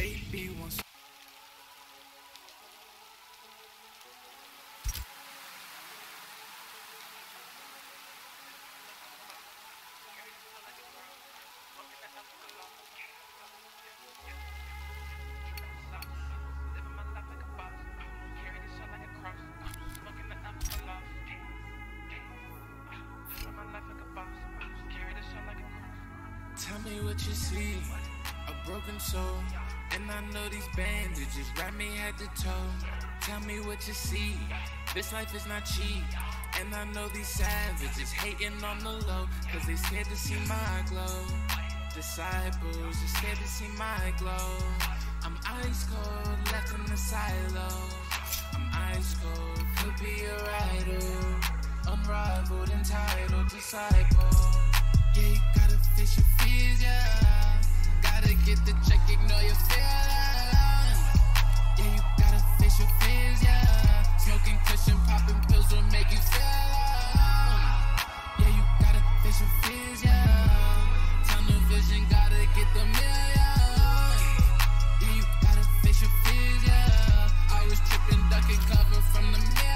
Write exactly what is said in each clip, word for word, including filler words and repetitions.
Tell me what you see, a broken soul, and I know these bandages wrap me head to toe. Tell me what you see, this life is not cheap, and I know these savages hating on the low, cause they scared to see my glow. Disciples are scared to see my glow. I'm ice cold, left in the silo. I'm ice cold, could be a rival, unrivaled, entitled disciple. Yeah, you gotta face your fears, yeah. Gotta get the check, ignore your feelings. Yeah, you gotta face your fears, yeah. Smoking cushion, popping pills will make you feel alone. Yeah, you gotta face your fears, yeah. Tunnel vision, gotta get the million. Yeah, you gotta face your fears, yeah. I was tripping, ducking cover from the mirror.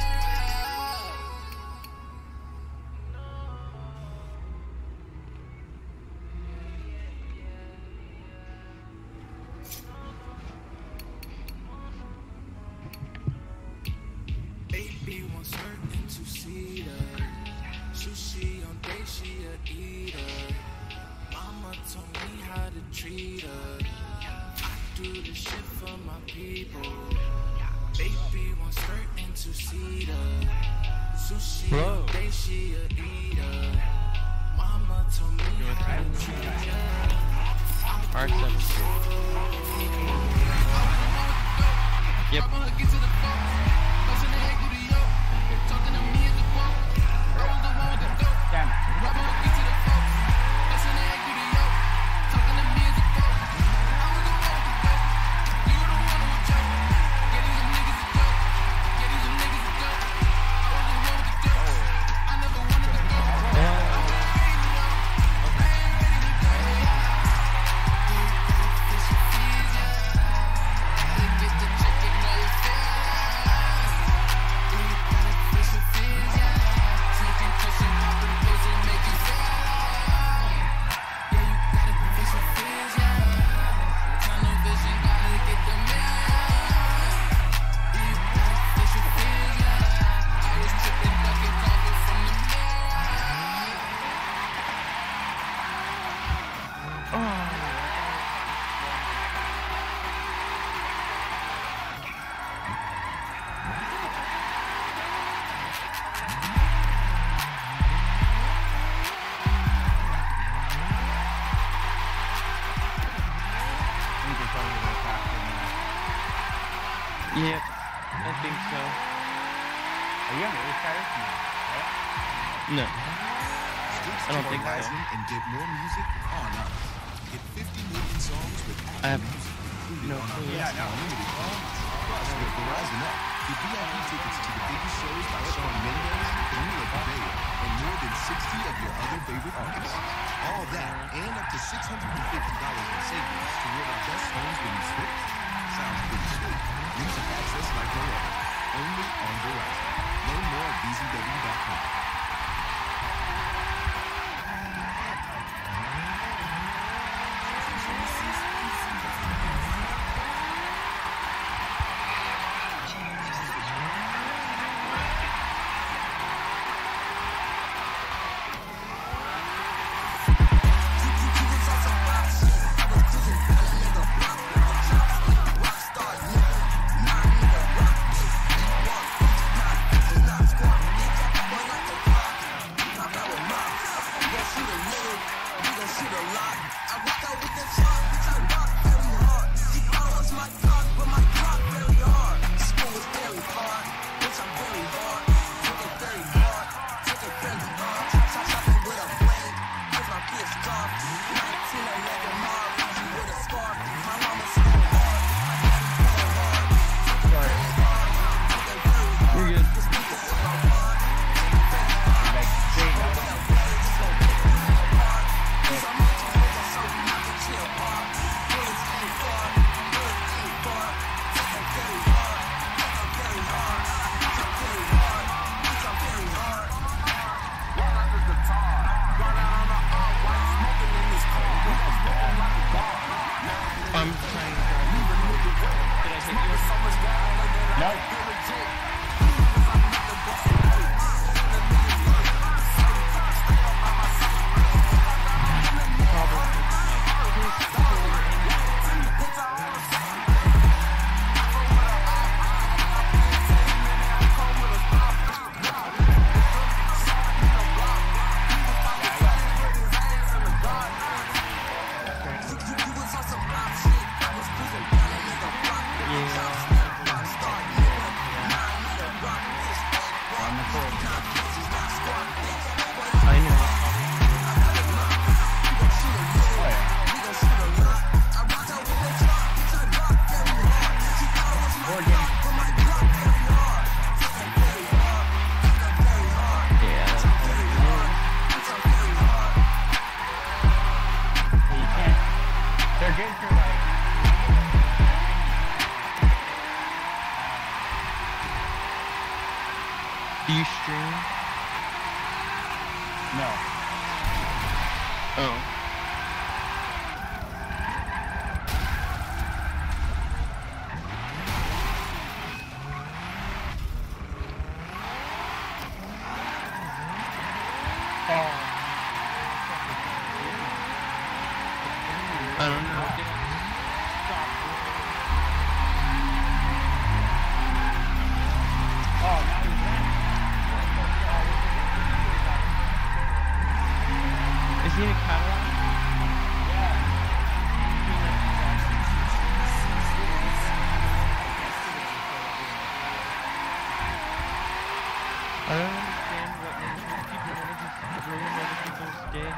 Wants her into cedar. Sushi on day, she a eater. Mama told me how to treat her. I do the shit for my people. Baby wants her into cedar. Sushi on day, she a eater. Mama told me how to treat her. R seventeen. Yep. Yep, I think so. Are you on the other side? No. I don't think so. And get more music on us. Get fifty million songs with I have music included no on our clue. best unlimited plans. Plus, with Verizon Up, get V I P tickets to the biggest shows by Shawn Mendes, Camila Cabello, and more than sixty of your other favorite artists. All that and up to six hundred fifty dollars in savings toward our best homes when you switch. Sounds pretty sweet. Music access like no other. Only on Verizon. Learn more at V Z W dot com. Rockstar, trying to drive. Did I hit you? No. Do you stream? No. Oh. I don't know. Oh, now he's back. Is he in a Cadillac? I don't understand what makes people want to just ruin other people's day.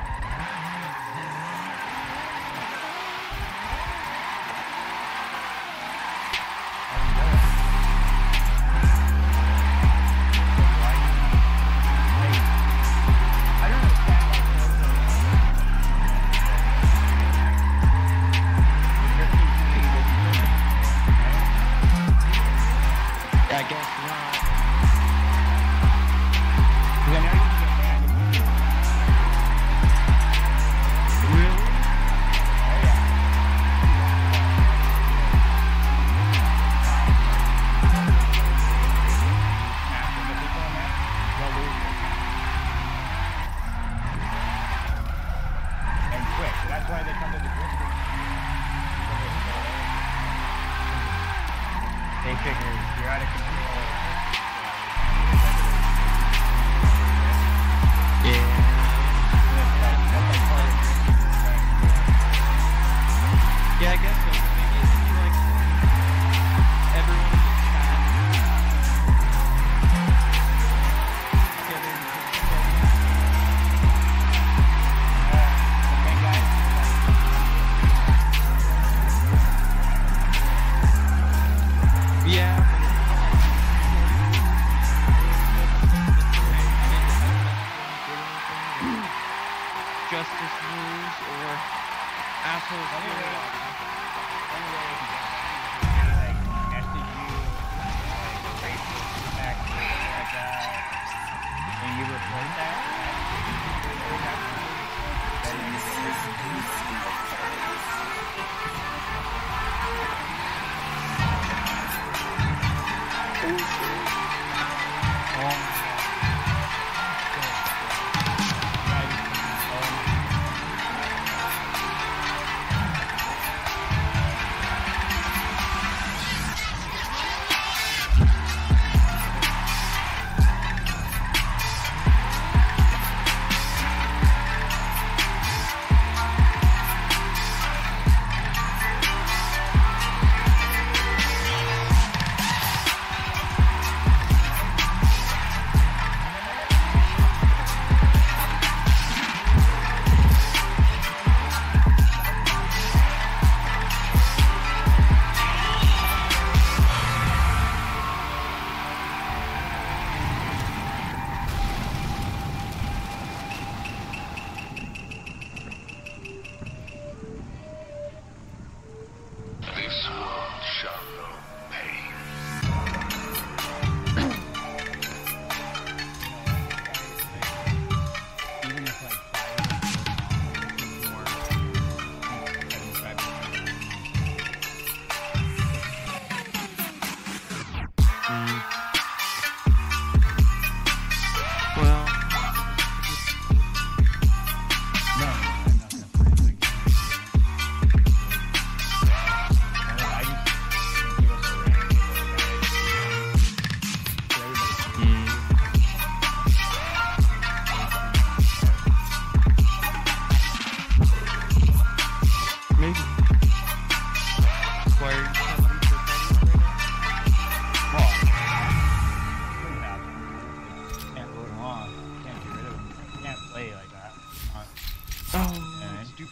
I guess not. Really? And quick. That's why they come to the district. They figure you're out of control. Yeah. Yeah, I guess so. Maybe it should be like everyone in the chat together and Okay, guys. yeah. Justice news or assholes.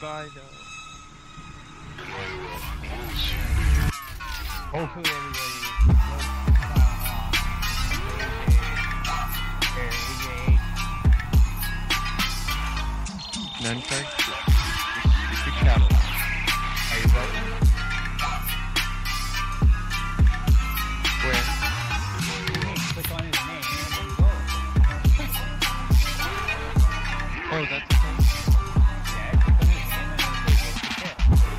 goodbye, though. Hopefully everybody will None first. It's your cattle. Are you voting? Where? Click on his name and then vote. Oh, that's the thing. Yeah, click on his name and then say vote for Kit.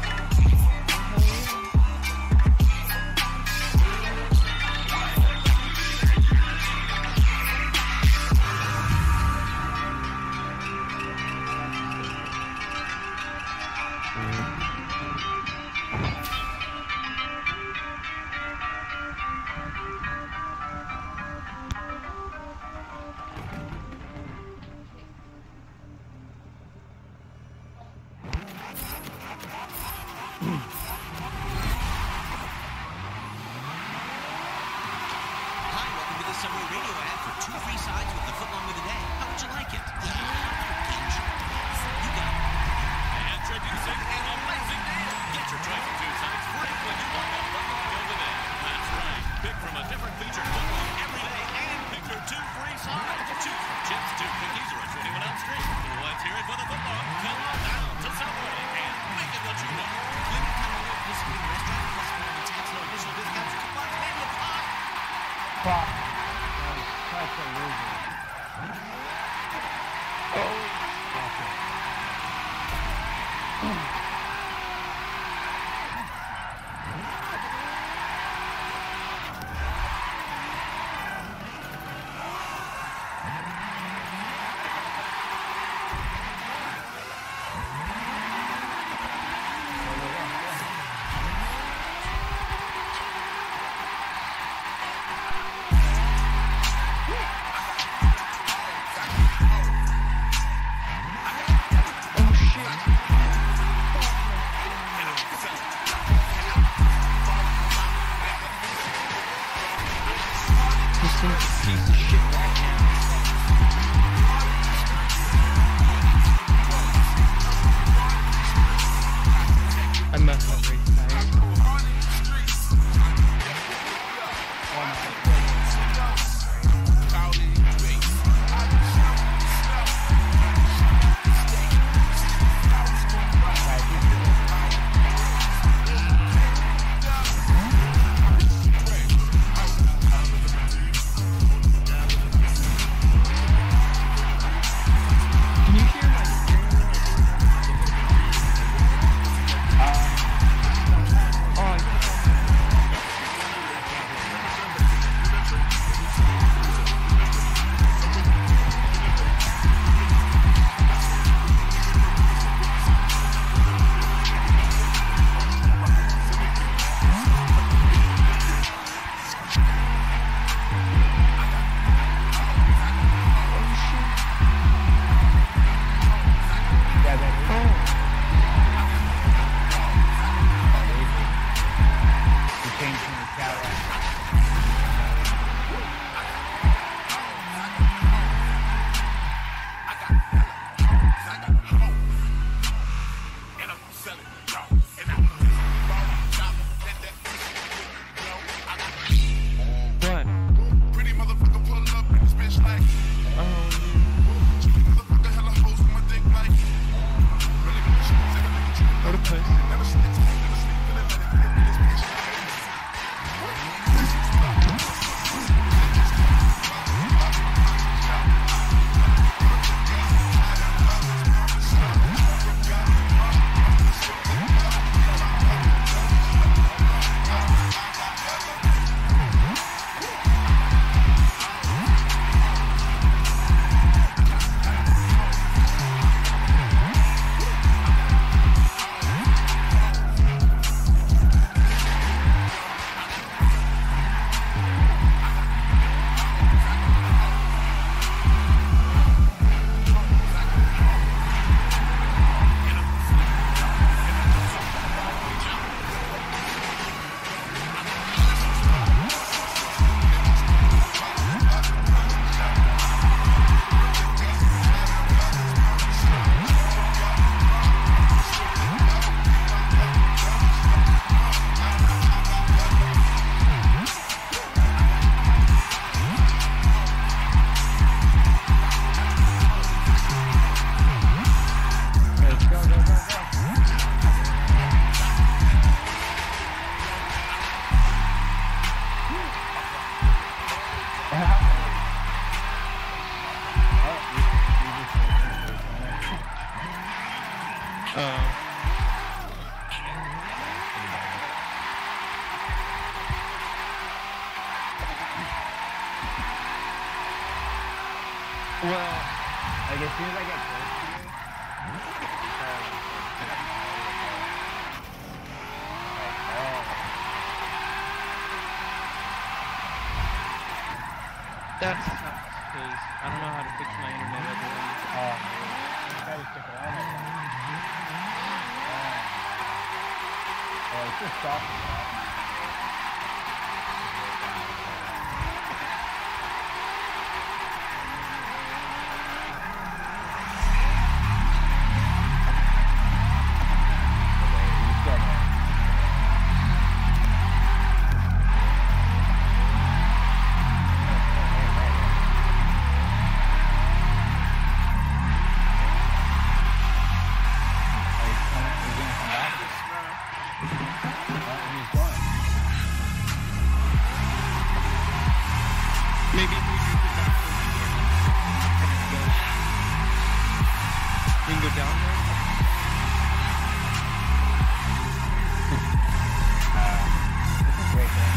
Hi, welcome to the summer radio ad for two free sides with the footlong of the day. How would you like it? You got it. Introducing an amazing deal. Get your choice of two sides free when you buy a footlong of the day. That's right. Pick from a different featured footlong every day and pick your two free sides. Choose from chips, two cookies, or a twenty-one ounce drink. Let's hear it for the footlong. Come on down to Subway and make it what you want. Limited time only participating restaurant plus foreign tax no additional discounts and coupons may be applied. Fuck. That was such a loser. I must have very tired. Well, like as soon as I get close to you, That sucks, because I don't know how to fix my internet other than... oh, I gotta stick around. Oh, it's just soft. Maybe if we do the back we can go down there. This is great, man.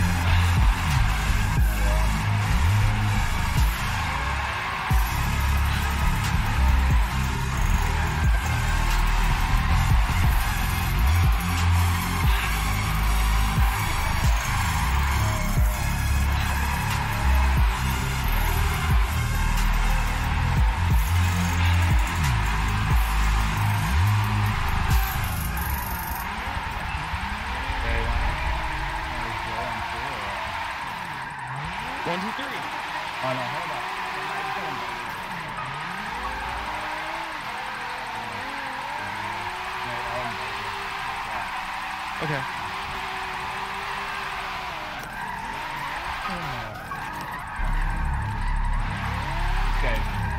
One, two, three. Oh no, hold on. Okay. Okay.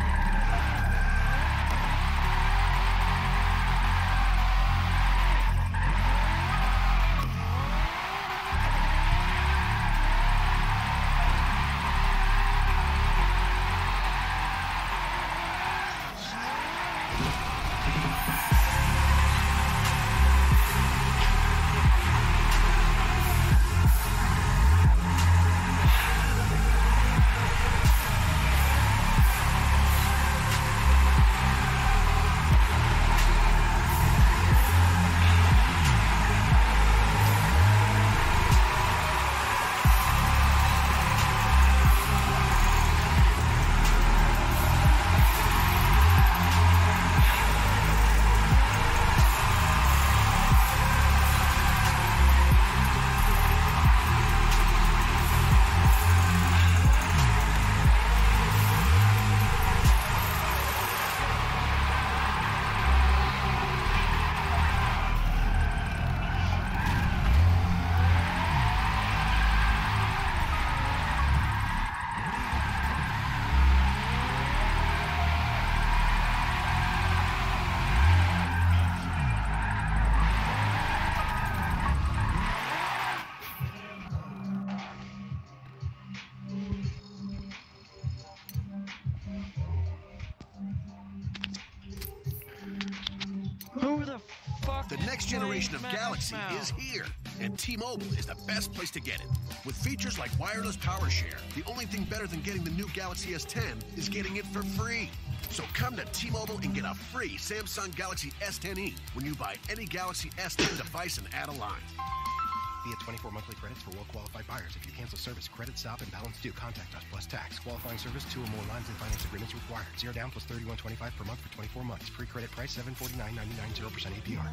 Who the fuck? The next generation of Galaxy is here, and T-Mobile is the best place to get it. With features like wireless power share, the only thing better than getting the new Galaxy S ten is getting it for free. So come to T-Mobile and get a free Samsung Galaxy S ten e when you buy any Galaxy S ten device and add a line. Via twenty-four monthly credits for well-qualified buyers. If you cancel service, credit stop, and balance due, contact us plus tax. Qualifying service, two or more lines and finance agreements required. Zero down plus thirty-one twenty-five per month for twenty-four months. Pre-credit price seven forty-nine ninety-nine, zero percent A P R.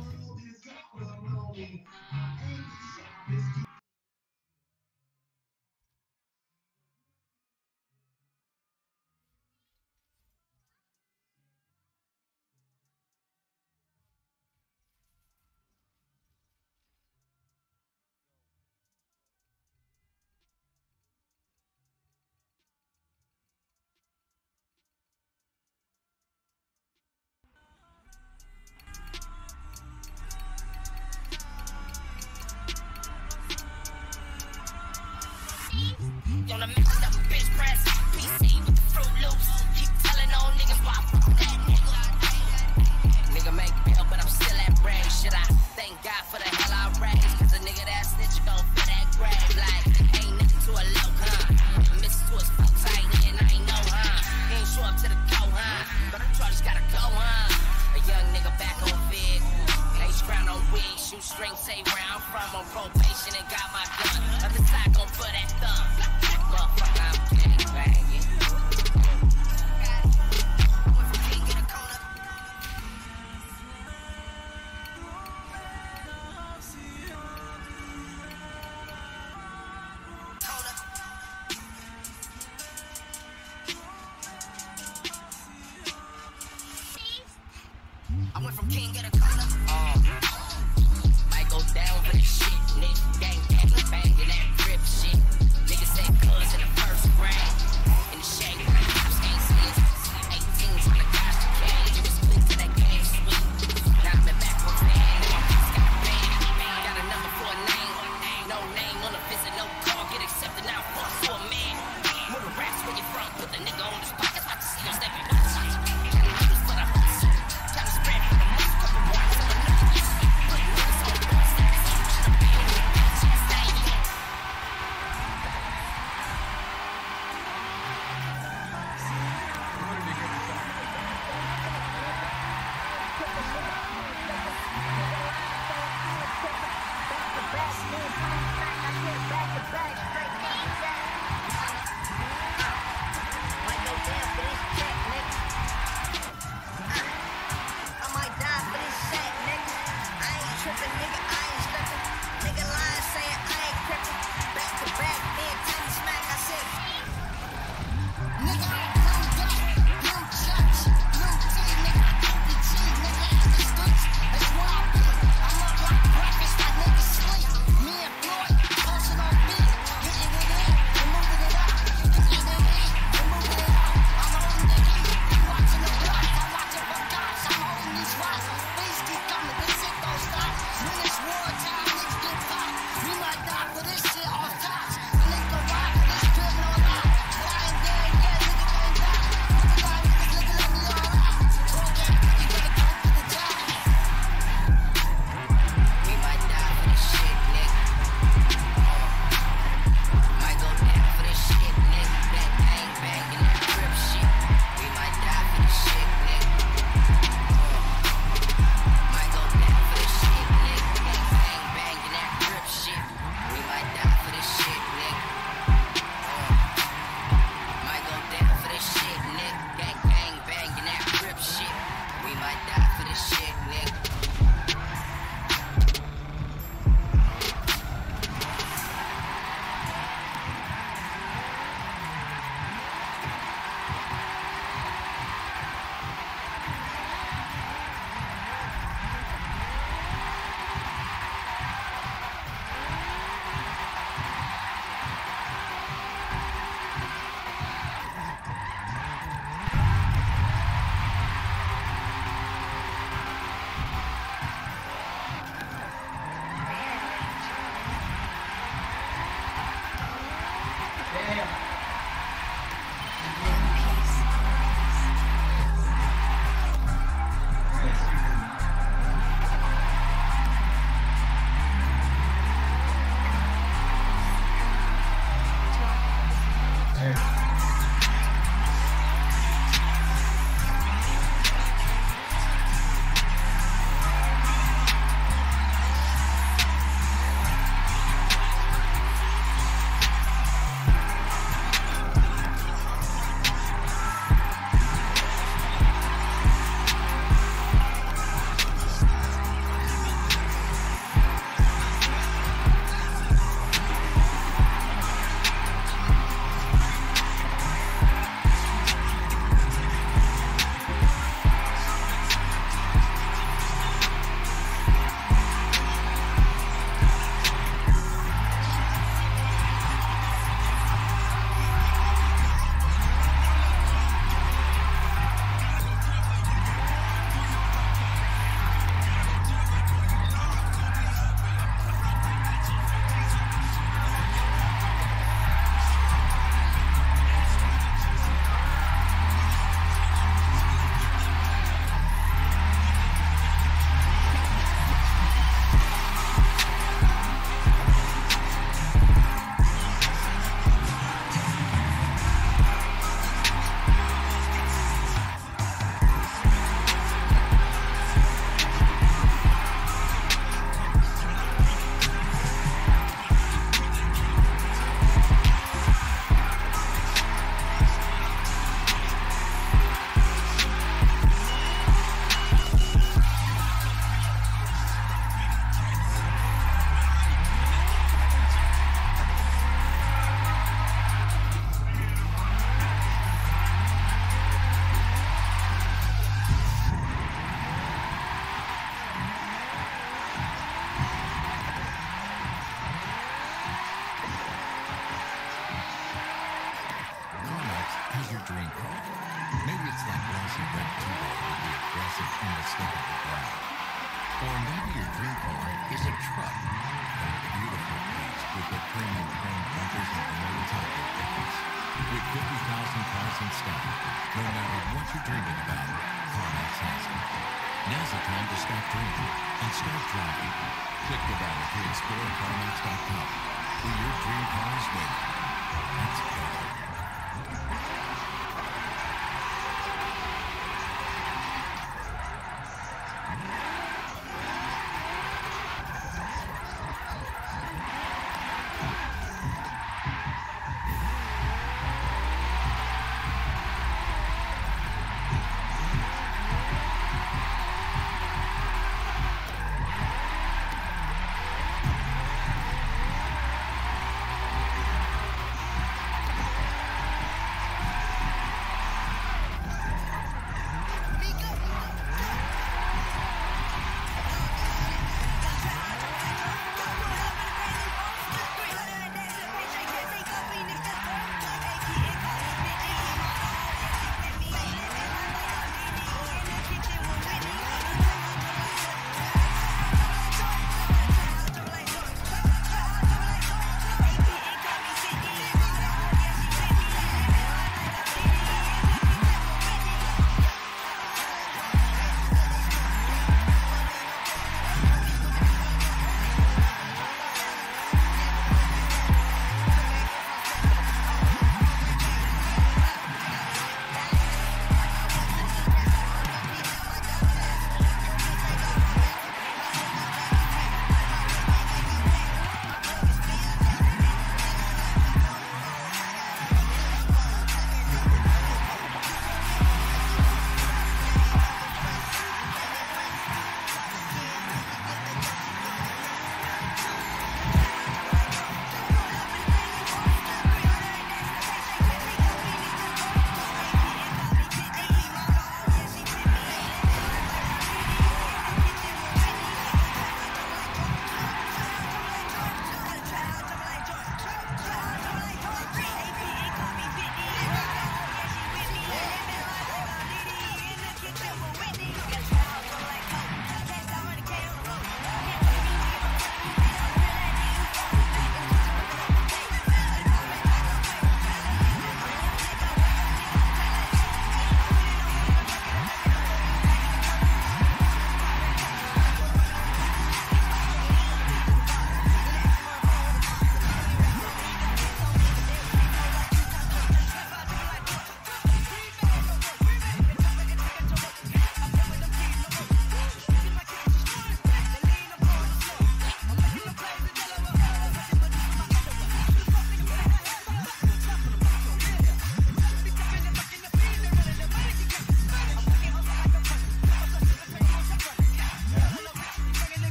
Or maybe your dream car is a truck. That beautiful piece with the premium chrome bumpers and promoted top difference. With fifty thousand cars in stock, no matter what you're dreaming about, CarMax has it. Now's the time to stop dreaming and start driving. Click the banner to explore CarMax dot com, where your dream car is waiting. Let's go.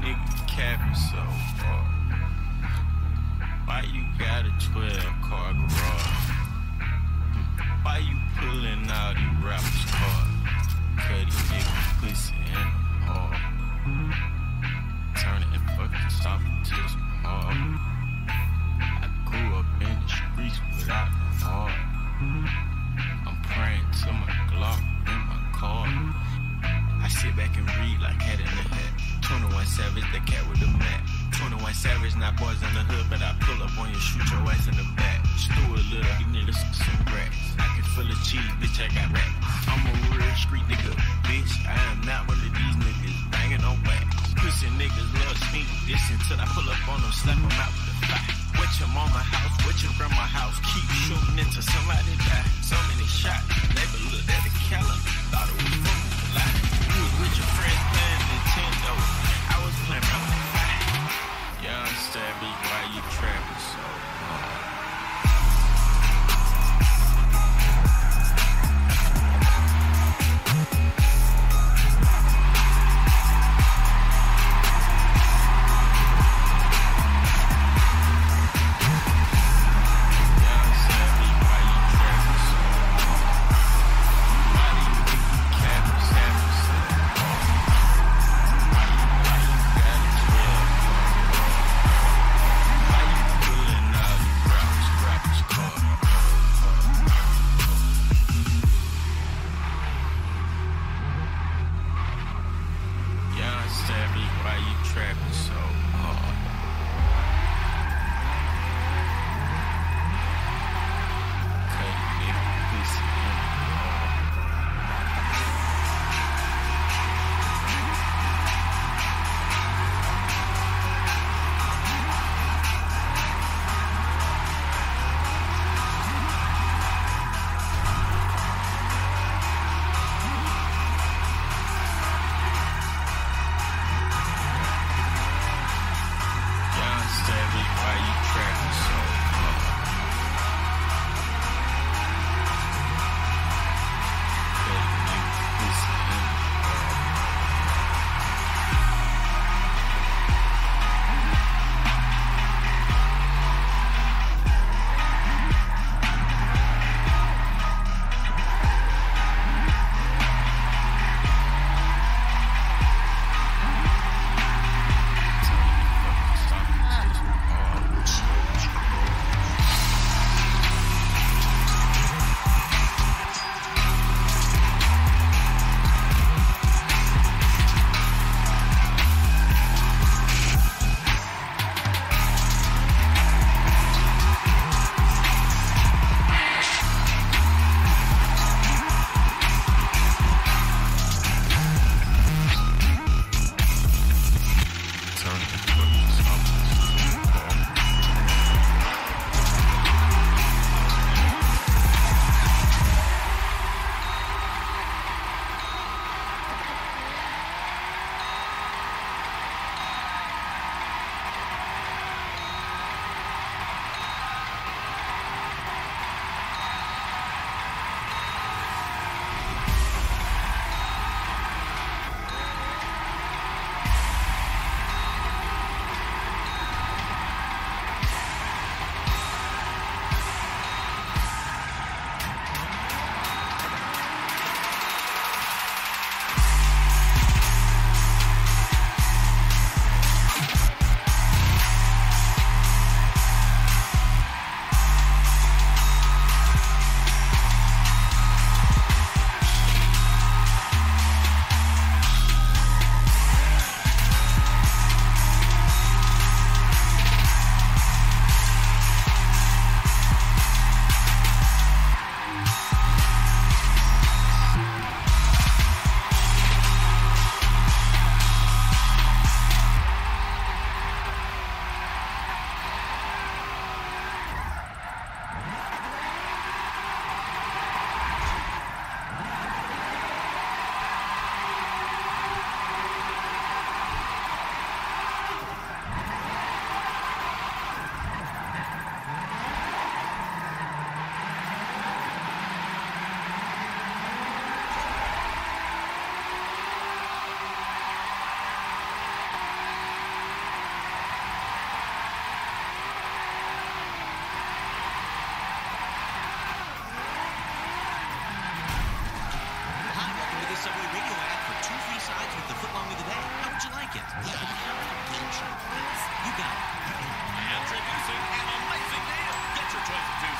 nigga capping so hard? Why you got a twelve car garage? Why you pulling out these rappers' cars? Cutty nigga pussy in the hall. Turn it and fucking stop it till some hard. I grew up in the streets without no heart. I'm praying to my Glock in my car. I sit back and read like Cat in the Hat. twenty-one Savage, the cat with the mat. twenty-one Savage, not boys in the hood, but I pull up on you, shoot your ass in the back. Stew a little, you need to some rats. I can feel the cheese, bitch, I got rap. I'm a real street nigga, bitch. I am not one of these niggas banging on wax. Pussy niggas love sneak this until I pull up on them, slap them out with the fire. What your mama house, what your grandma house, keep shooting until somebody die. So many shots, neighbor looked at the calendar, thought it was from the line. You was with your friends playing Nintendo, I was playing around with the fire. You understand me, why you trapping so hard?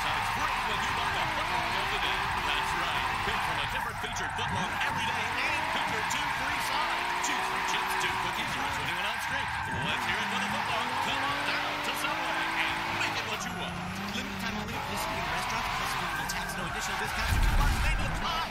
sides free when you buy a footlong of the day. That's right. Pick from a different featured footlong every day and picture two free sides. Choose from chips, two cookies, or a twenty-one ounce drink. Let's hear it for the footlong. Come on down to Subway and make it what you want. Limited time only at participating restaurants. Plus, no tax, no additional discounts. or coupons may be applied.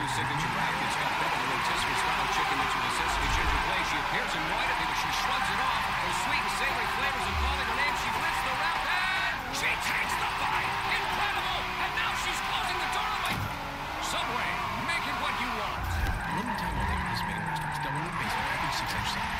new signature rack. It's got bit of a rotisserie style chicken mixed with a sesame ginger glaze. She appears in white, I think, but she shrugs it off. Those sweet and savory flavors and calling her name, she lifts the wrap and she takes the bite. Incredible! And now she's closing the door on my... Subway, make it what you want. Limited time only participating restaurants. Double meat basement package six inch size.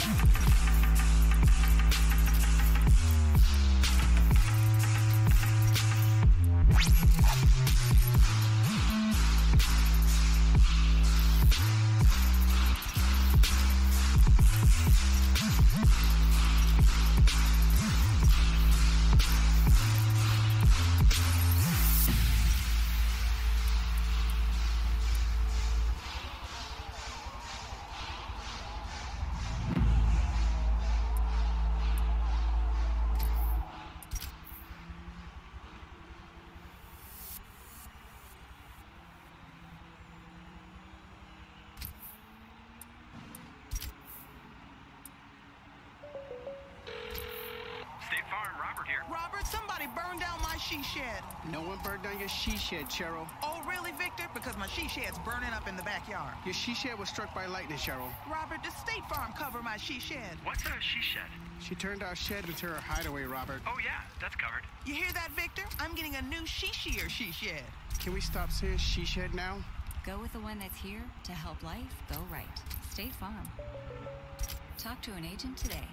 Robert, somebody burned down my she shed. No one burned down your she shed, Cheryl. Oh, really, Victor? Because my she shed's burning up in the backyard. Your she shed was struck by lightning, Cheryl. Robert, does State Farm cover my she shed? What's a she shed? She turned our shed into her hideaway, Robert. Oh, yeah, that's covered. You hear that, Victor? I'm getting a new she-sheer she shed. Can we stop saying she shed now? Go with the one that's here to help life go right. State Farm. Talk to an agent today.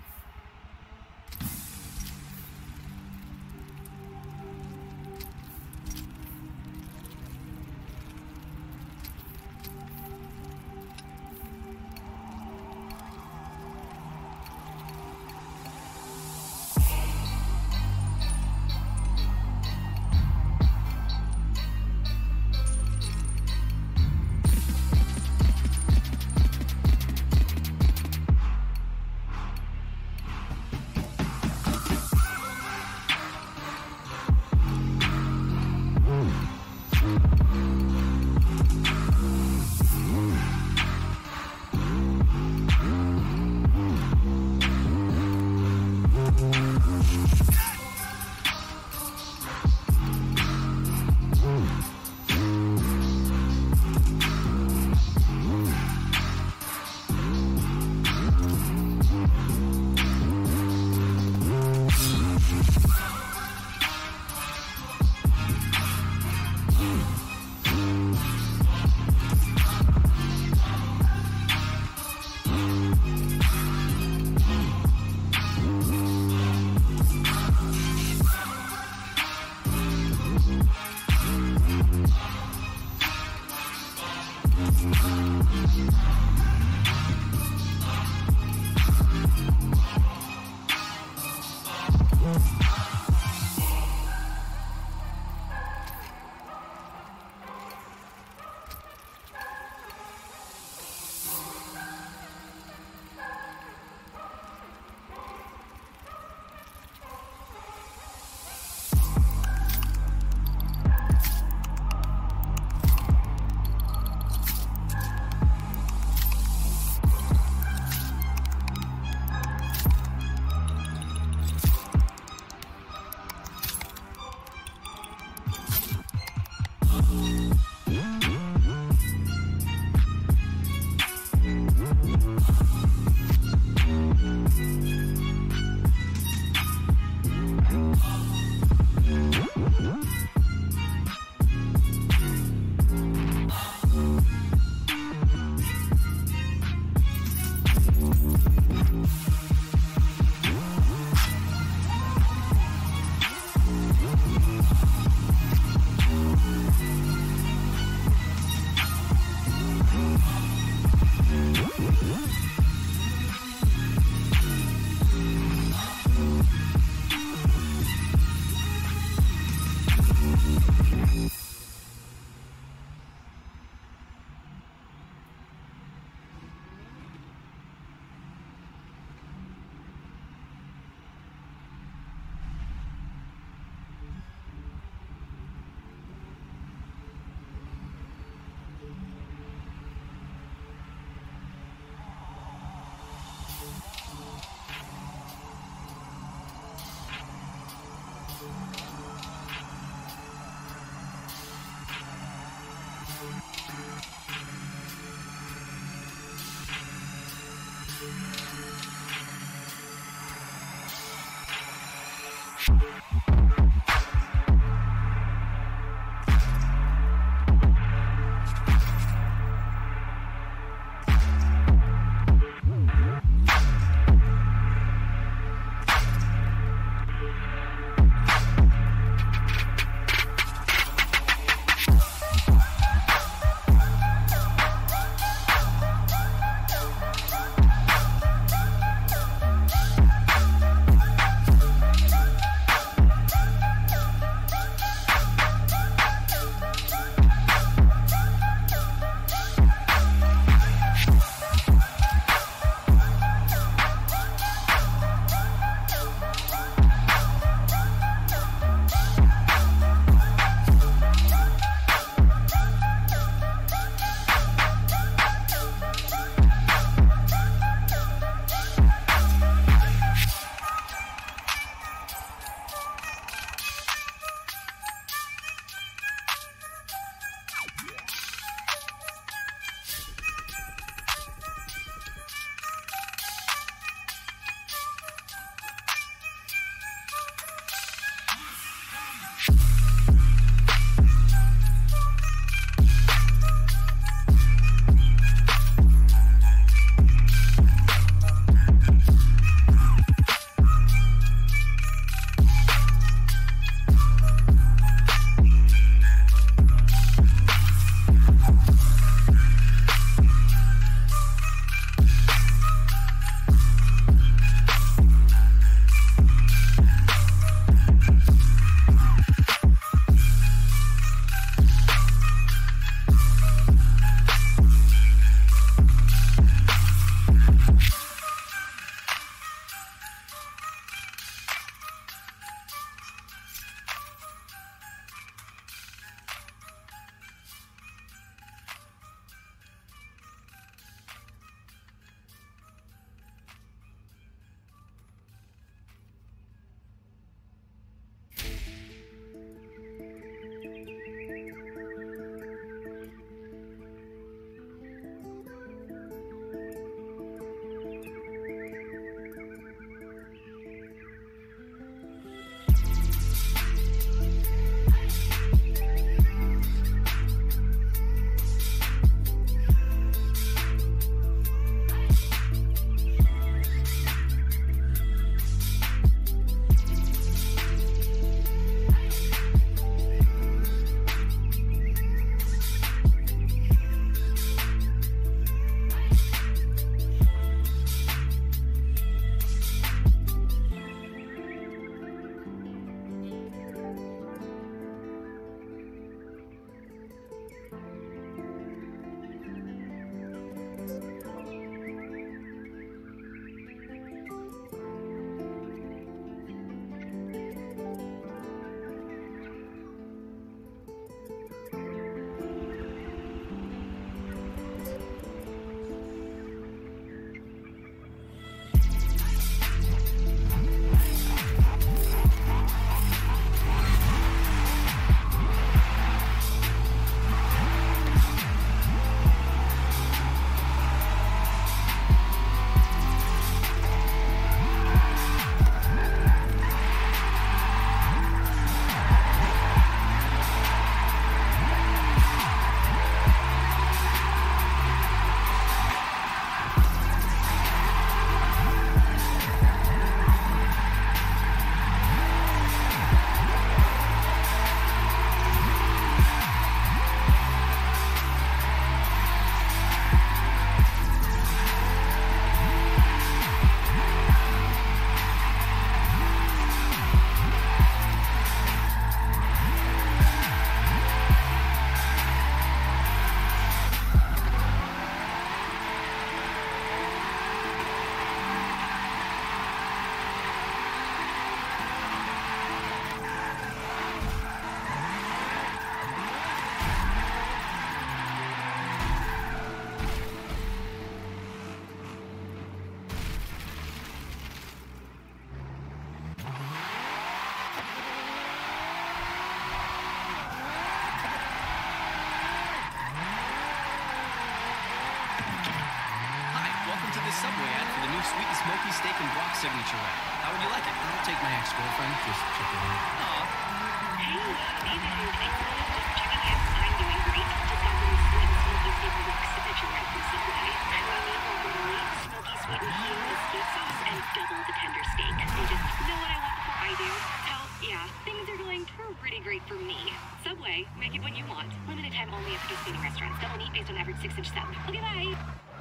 smoky steak and guac signature wrap. How would you like it? I'll take my ex-girlfriend. Just check it out. Aw. Hey, Nathan here. Thanks so much. Just checking in. I'm doing great. Just got some sweet and smoky steak and guac signature wrap from Subway. Creamy, guacamole, smoky sweet and creamy with steak sauce, and double the tender steak. You just know what I want before I do. Hell, yeah, things are going pretty great for me. Subway, make it what you want. Limited time only at participating restaurants. Double meat based on average six inch sub. Okay, bye.